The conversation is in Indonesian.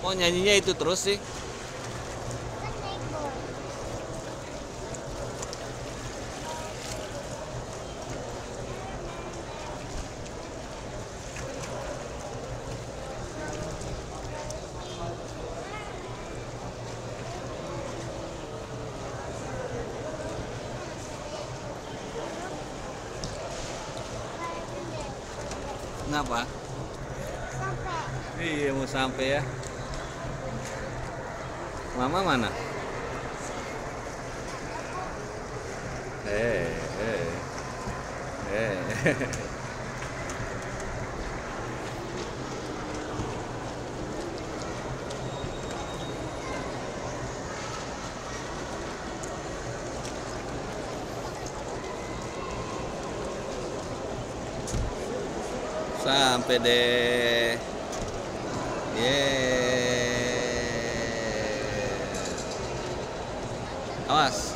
Kok nyanyinya itu terus sih? Kenapa? Iya mau sampai ya. Mama mana? Eh, eh, eh. Sampai deh. Yeay. Awas.